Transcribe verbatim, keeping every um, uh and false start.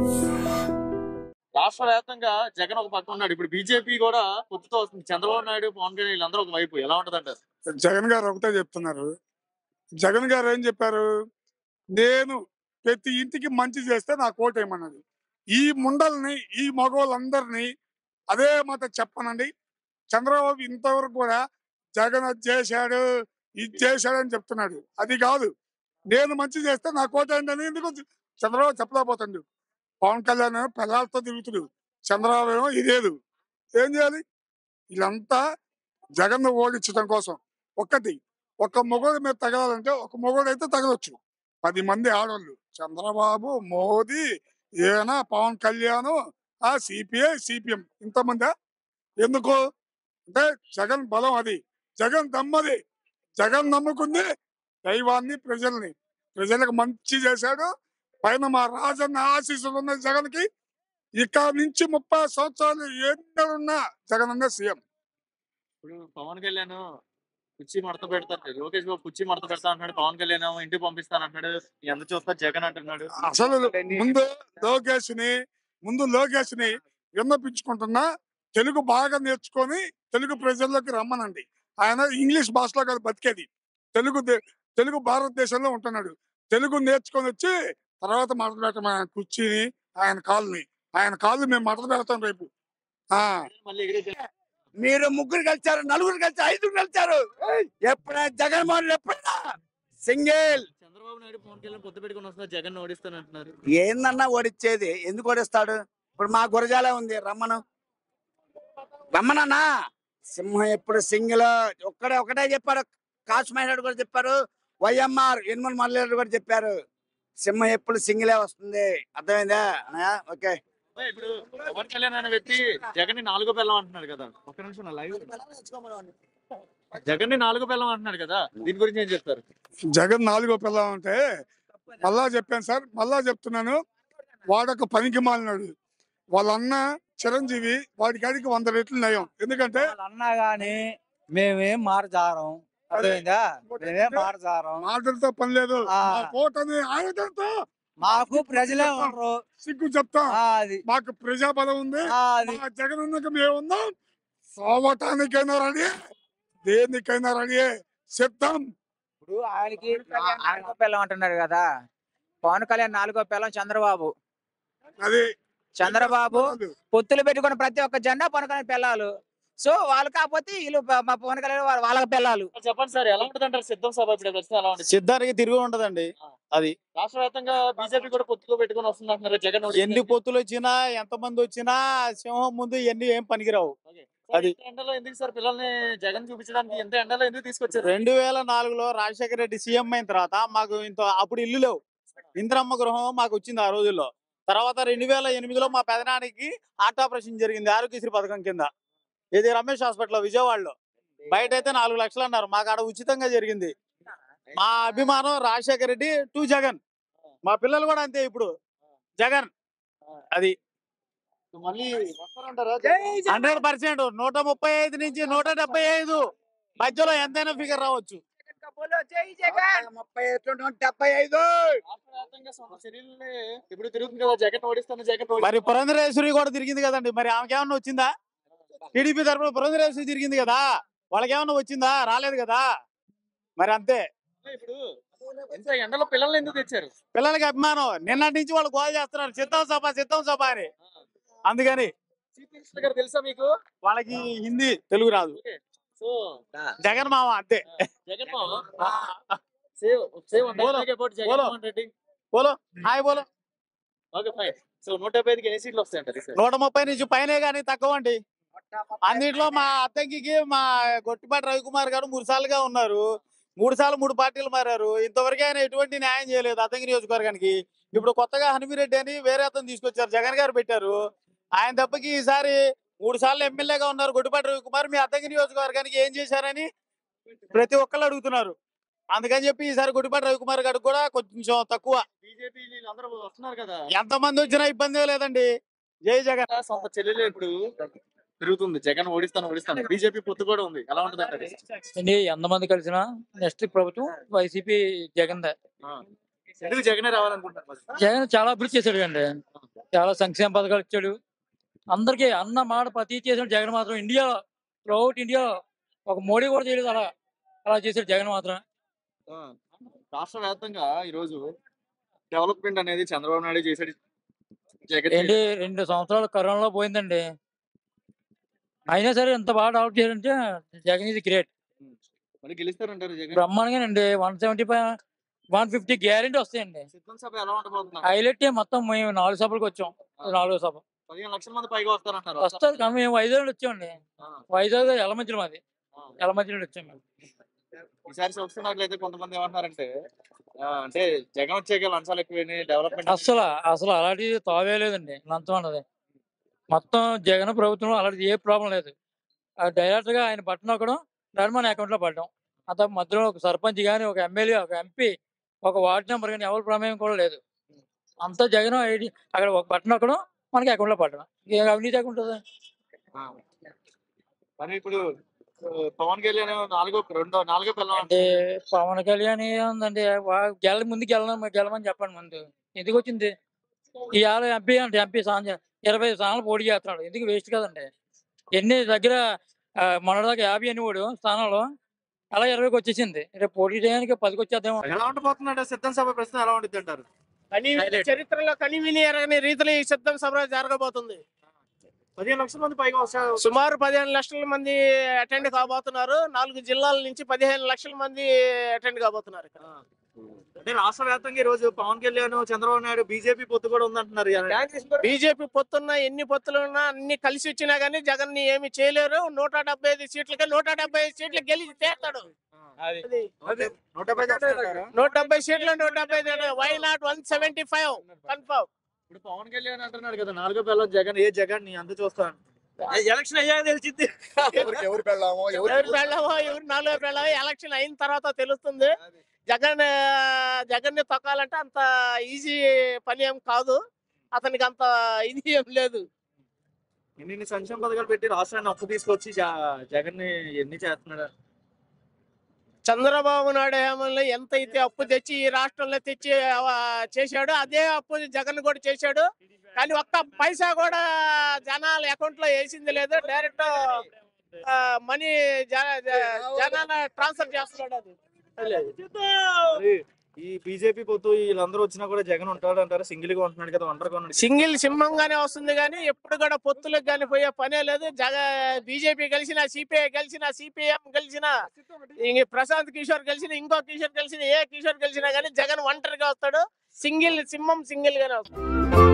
రాష్ట్ర వ్యాప్తంగా జగన్ ఒక పక్క ఉన్నాడు. ఇప్పుడు బీజేపీ కూడా పొత్తుతో వస్తుంది. చంద్రబాబు నాయుడు, పవన్ కళ్యాణ్ వీళ్ళందరూ ఒక వైపు. ఎలా ఉంటది అంటారు? జగన్ గారు ఒకటే చెప్తున్నారు. జగన్ గారు ఏం చెప్పారు? నేను ప్రతి ఇంటికి మంచి చేస్తే నాకు ఓటేయమన్నది. ఈ ముండల్ని, ఈ మగవాళ్ళందరినీ అదే మాట చెప్పనండి. చంద్రబాబు ఇంతవరకు కూడా జగన్ అది చేశాడు, ఇది చేశాడు అని చెప్తున్నాడు. అది కాదు, నేను మంచి చేస్తే నాకు ఓటేయండి అని ఎందుకు చంద్రబాబు చెప్పలేకపోతాడు. పవన్ కళ్యాణ్ ఏమో పిల్లలతో తిరుగుతుడు, చంద్రబాబు ఏమో ఇదేదు. ఏం చేయాలి? వీళ్ళంతా జగన్ ఓడించడం కోసం. ఒక్కటి, ఒక మొగోడు మీద తగలాలంటే ఒక మొగోడు అయితే తగలొచ్చు, పది మంది ఆడవాళ్ళు. చంద్రబాబు, మోదీ, ఈయన, పవన్ కళ్యాణ్, ఆ సిపిఐ, సిపిఎం ఇంతమంది. ఎందుకు అంటే జగన్ బలం అది, జగన్ దమ్మది. జగన్ నమ్ముకుంది దైవాన్ని, ప్రజల్ని. ప్రజలకు మంచి చేశాడు. పైన మా రాజన్న ఆశీస్సులు ఉన్నాయి జగన్కి. ఇక్కడ నుంచి ముప్పై సంవత్సరాలు ఎన్నడున్నా జగన్ అన్న సీఎం. ఇప్పుడు పవన్ కళ్యాణ్ కుర్చీ మడత పెడతారు, లోకేష్ బాబు కుర్చీ మడత పెడతా అంటున్నాడు, పవన్ కళ్యాణ్ ఏమో ఇంటికి పంపిస్తాను అంటున్నాడు, ఎంత చూస్తా జగన్ అంటున్నాడు. అసలు ముందు లోకేష్ ని ముందు లోకేష్ ని విన్నపించుకుంటున్నా, తెలుగు బాగా నేర్చుకొని తెలుగు ప్రజల్లోకి రమ్మనండి. ఆయన ఇంగ్లీష్ భాషలో కాదు బతికేది, తెలుగు తెలుగు భారతదేశంలో ఉంటున్నాడు. తెలుగు నేర్చుకొని వచ్చి తర్వాత మడత పెట్టం ఆయన కుర్చీని, ఆయన కాళ్ళని. ఆయన కాళ్ళు మేము మడత పెడతాం రేపు. మీరు ముగ్గురు కలిసారు, నలుగురు కలిసారు, ఐదుగురు కలిసారు. ఎప్పుడైనా జగన్మోహన్ ఎప్పుడైనా సింగిల్. చంద్రబాబు నాయుడు, పవన్ కళ్యాణ్ పొత్తు పెట్టుకుని వస్తున్నా జగన్ ఓడిస్తాను అంటున్నారు. ఏందన్నా ఓడిచ్చేది? ఎందుకు ఓడిస్తాడు? ఇప్పుడు మా గురజాలే ఉంది, రమ్మను రమ్మనన్నా. సింహం ఎప్పుడు సింగిల్. ఒక్కడే ఒకటే చెప్పారు, కాశ్మీర్ కూడా చెప్పారు, వైఎంఆర్ యనమల మల్లేరు కూడా చెప్పారు. సింహం ఎప్పుడు సింగిలే వస్తుంది. అర్థమైందా? ఓకే. ఇప్పుడు పవన్ కళ్యాణ్ అనే వ్యక్తి జగన్ ని నాలుగో పిల్లం అంటున్నాడు కదా, ఒక్క నిమిషం లైవ్. జగన్ ని నాలుగో పిల్లం అంటున్నాడు కదా, దీని గురించి ఏం చెప్తారు? జగన్ నాలుగో పిల్లం అంటే మళ్ళా చెప్పాను సార్, మళ్ళా చెప్తున్నాను. వాడొక పనికి మాలినాడు. వాళ్ళ అన్న చిరంజీవి వాడి కాడికి వంద రెట్లు నయం. ఎందుకంటే అన్నా గాని మేమేం మారజారం. అర్థమైందా? మేమేం మారజారం. మాటలతో పని లేదు, కోటని ఆయుధంతో. మాకు ప్రజలే ఉండరు, సిగ్గు చెప్తా. అది మాకు ప్రజాబలం ఉంది. అది జగన్ అన్నక మేముందాం, సోవటానికైనా రెడీ, దేనికైనా రెడీ, చెప్తాం. ఇప్పుడు ఆయనకి నాలుగో పిల్లం అంటున్నారు కదా, పవన్ కళ్యాణ్ నాలుగో పిల్లం చంద్రబాబు. అది చంద్రబాబు పొత్తులు పెట్టుకున్న ప్రతి ఒక్క జెండా పవన్ కళ్యాణ్ పిల్లలు. సో వాళ్ళు కాకపోతే వీళ్ళు మా పవన్ కళ్యాణ్ వాళ్ళకి పిల్లలు. చెప్పండి సార్, ఎలా ఉంటుంది అంటారు సిద్ధం సభ? ఇప్పుడు ఎలా ఉంటుంది? సిద్ధానికి తిరిగి ఉంటదండి. అది రాష్ట్ర వ్యాప్తంగా బీజేపీ కూడా పొత్తులో పెట్టుకుని వస్తుంది అంటున్నారు జగన్. ఎన్ని పొత్తులు వచ్చినా, ఎంత మంది వచ్చినా సింహం ముందు ఎన్ని ఏం పనికిరావు. అది ఎండలో ఎందుకు సార్ పిల్లల్ని జగన్ చూపించడానికి ఎంత ఎండలో ఎందుకు తీసుకొచ్చారు? రెండు వేల నాలుగులో రాజశేఖర రెడ్డి సీఎం అయిన తర్వాత మాకు ఇంత అప్పుడు ఇల్లు లేవు. ఇందిరమ్మ గృహం మాకు వచ్చింది ఆ రోజుల్లో. తర్వాత రెండు వేల ఎనిమిదిలో మా పెదనానికి హార్ట్ ఆపరేషన్ జరిగింది ఆరోగ్యశ్రీ పథకం కింద. ఇది రమేష్ హాస్పిటల్ విజయవాడలో. బయట అయితే నాలుగు లక్షలు అన్నారు, మాకు ఆడ ఉచితంగా జరిగింది. మా అభిమానం రాజశేఖర రెడ్డి టు జగన్. మా పిల్లలు కూడా అంతే ఇప్పుడు జగన్. అది హండ్రెడ్ పర్సెంట్ నూట ముప్పై ఐదు నుంచి నూట డెబ్బై ఐదు మధ్యలో ఎంతైనా ఫిగర్ రావచ్చు. ముప్పై డెబ్బై ఐదు ఇప్పుడు తిరుగుతుంది కదా జగన్ ఓడిస్తాను జగన్. మరి పురంధరేశ్వరి కూడా తిరిగింది కదండి, మరి ఆమెకి ఏమన్నా వచ్చిందా? టీడీపీ తరఫున పురంధరేశ్వరి తిరిగింది కదా, వాళ్ళకి ఏమన్నా వచ్చిందా? రాలేదు కదా. మరి అంతే. ఇప్పుడు ఎంత ఎండలో పిల్లల్ని ఎందుకు తెచ్చారు? పిల్లలకి అభిమానం. నిన్నటి నుంచి వాళ్ళు గోల్ చేస్తున్నారు సిద్ధం సభ సిద్ధం సభ అని. అందుకని చీఫ్ మినిస్టర్ గారు తెలుసా మీకు? వాళ్ళకి హిందీ తెలుగు రాదు. సో జగన్ మామ అంతే. జగన్ మామ save save about Jaganmohan Reddy. బోలో హాయ్ బోలో. Okay fine. సో నూట డెబ్బై ఐదుకి ఎన్ని సీట్లు వస్తాయంటారు? నూట ముప్పై నుంచి పైనే కానీ తక్కువ అండి. అన్నిట్లో మా అద్దంకి మా గొట్టిపాటి రవికుమార్ గారు మూడు సార్లుగా ఉన్నారు. మూడు సార్లు మూడు పార్టీలు మారారు. ఇంతవరకు ఆయన ఎటువంటి న్యాయం చేయలేదు అద్దంకి నియోజకవర్గానికి. ఇప్పుడు కొత్తగా హనుమిరెడ్డి అని వేరే అతను తీసుకొచ్చారు, జగన్ గారు పెట్టారు. ఆయన తప్పకి ఈసారి మూడు సార్లు ఎమ్మెల్యేగా ఉన్నారు గొట్టిపాటి రవికుమార్. మీ అద్దంకి నియోజకవర్గానికి ఏం చేశారని ప్రతి ఒక్కళ్ళు అడుగుతున్నారు. అందుకని చెప్పి ఈసారి గొట్టిపాటి రవికుమార్ గారికి కూడా కొంచెం తక్కువ. బీజేపీ అందరూ వస్తున్నారు కదా, ఎంత మంది వచ్చినా ఇబ్బంది లేదండి. జై జగన్. సొంత చెల్లెలు ఇప్పుడు తిరుగుతుంది జగన్ ఓడిస్తాను ఓడిస్తాను. బీజేపీ పొత్తు కూడా ఉంది, ఎలా ఉంటుంది అండి? ఎంతమంది కలిసినా నెక్స్ట్ ప్రభుత్వం వైసీపీ జగన్. ఎందుకు జగనే రావాలనుకుంటున్నారు? జగన్ చాలా అభివృద్ధి చేశాడు అండి. చాలా సంక్షేమ పథకాలు ఇచ్చాడు అందరికీ. అన్న మాట ప్రతి చేసిన జగన్ మాత్రం ఇండియా త్రూఅవుట్ ఇండియా ఒక మోడీ కూడా చేయలేదు అలా అలా చేశాడు జగన్ మాత్రం. ఆ, రాష్ట్ర వ్యాప్తంగా ఈరోజు డెవలప్మెంట్ అనేది చంద్రబాబు నాయుడు చేశాడు, జగన్ ఏంటి రెండు సంవత్సరాలు కరోనాలో పోయిందండి, అయినా సరే ఎంత బాగా డెవలప్ చేయాలంటే జగన్ ఇది గ్రేట్. మరి గెలుస్తారంటారు జగన్? బ్రహ్మాండంగా one seventy five one fifty guarantee వస్తాయండి. సిద్ధం సభ ఎలా ఉండబోతున్నారు? హైలైట్ మొత్తం మేము నాలుగు సభలకు వచ్చాం. నాలుగో సభ పదిహేను లక్షల మంది పైగా వస్తారంటారు. వస్తారు కానీ మేము వైజాగ్ నుండి వచ్చామండి. ఆ, వైజాగ్ ఎలమంచిలో మాది, ఆ. ఎలమంచి నుండి వచ్చాం మేము. ఈసారి చూస్తున్నట్లయితే కొంతమంది ఏమంటారంటే ఆ, అంటే జగన్ వచ్చాక లంచాలు ఎక్కువ డెవలప్మెంట్ అసలు అసలు అలాంటిది తావే లేదండి లంచం అన్నది. మొత్తం జగన్ ప్రభుత్వం అలాంటిది ఏ ప్రాబ్లం లేదు. డైరెక్ట్ గా ఆయన బట్టన్ నొక్కడం దాన్ని మన అకౌంట్ లో పడడం అంత మధ్యలో ఒక సర్పంచ్ కానీ ఒక ఎమ్మెల్యే ఒక ఎంపీ ఒక వార్డు నెంబర్ కానీ ఎవరి ప్రమేయం కూడా లేదు. అంతా జగన్ ఐడి అక్కడ ఒక బట్టన్ నొక్కడం మనకి అకౌంట్ లో పడడం. ఏం అవినీతి అకౌంట్ ఉంటుంది. మరి ఇప్పుడు ఆ, పవన్ కళ్యాణ్ నాలుగో రెండో నాలుగో పిల్లలు అంటే పవన్ కళ్యాణ్ ఏముందండి, వా- గెల ముందుకు వెళ్ళడం గెలమని చెప్పండి. ముందు ఎందుకు వచ్చింది ఇవాళ ఎంపీ అంటే ఎంపీ స్థానం ఇరవై స్థానాలు పోటీ చేస్తున్నాడు, ఎందుకు వేస్ట్ కదండి. ఎన్ని దగ్గర ఆ, మొన్నటిదాకా యాభై అని ఓడు స్థానంలో అలా ఇరవైకి వచ్చేసింది, రేపు పోటీ చేయడానికి పదికి వచ్చేద్దాం. ఎలా ఉండబోతున్నాడు సిద్ధం సభ ప్రశ్న ఎలా ఉంటుంది అంటారు? కని చరిత్రలో కనివిని ఎరగని రీతిలో ఈ సిద్ధం సభ జరగబోతుంది. పదిహేను లక్షల మంది పైగా వస్తారు. సుమారు పదిహేను లక్షల మంది అటెండ్ కాబోతున్నారు. నాలుగు జిల్లాల నుంచి పదిహేను లక్షల మంది అటెండ్ కాబోతున్నారు. ఆ. అంటే రాష్ట్ర వ్యాప్తంగా ఈ రోజు పవన్ కళ్యాణ్ చంద్రబాబు నాయుడు బీజేపీ పొత్తు కూడా ఉందంటున్నారు. బీజేపీ పొత్తున్నా ఎన్ని పొత్తులున్నా అన్ని కలిసి వచ్చినా గానీ జగన్ ని ఏమి చేయలేరు. నూట డెబ్బై ఐదు సీట్లకి నూట డెబ్బై ఐదు సీట్లు గెలిచి తీస్తాడు. అది నూట డెబ్బై చేస్తారా? నూట డెబ్బై సీట్లు నూట డెబ్బై why not one seventy five confirm. ఇప్పుడు పవన్ కళ్యాణ్ అంటున్నాడు కదా నాలుగో పిల్లలు జగన్, ఏ జగన్ ని అంత చూస్తాను ఎలక్షన్ అయ్యాక తెలిసింది ఎవరు పెళ్ళామో ఎవరు నాలుగో పెళ్ళామో ఎలక్షన్ అయిన తర్వాత తెలుస్తుంది. జగన్ జగన్ ని తొక్కాలంటే అంత ఈజీ పని ఏం కాదు. అతనికి అంత ఇది ఏం లేదు. ఇన్ని సంక్షేమ పథకాలు పెట్టి రాష్ట్రాన్ని అప్పు తీసుకొచ్చి జ- జగన్ ని ఎన్ని చేస్తున్నాడు? చంద్రబాబు నాయుడు హయాంలో ఎంత అయితే అప్పు తెచ్చి ఈ రాష్ట్రంలో తెచ్చి ఆ, చేశాడు అదే అప్పు జగన్ కూడా చేశాడు. కానీ ఒక్క పైసా కూడా జనాల అకౌంట్ లో వేసింది లేదు. డైరెక్ట్ మనీ జనాల ట్రాన్స్ఫర్ చేస్తున్నాడు. అది మరి ఈ బీజేపీ పొత్తు వీళ్ళందరూ వచ్చినా కూడా జగన్ ఉంటాడు అంటారు, సింగిల్ గా ఉంటున్నాడు కదా, ఒంటరిగా ఉన్నాడు. సింగిల్ సింహంగానే వస్తుంది కానీ ఎప్పుడు కూడా పొత్తులకు కానీ పోయే పనే లేదు. జగ బీజేపీ గెలిచిన సిపిఐ గెలిచిన సిపిఎం గెలిచిన ఇంక ప్రశాంత్ కిషోర్ గెలిచిన ఇంకో కిషోర్ గెలిచిన ఏ కిషోర్ గెలిచినా కానీ జగన్ ఒంటరిగా వస్తాడు. సింగిల్ సింహం సింగిల్ గానే వస్తాడు.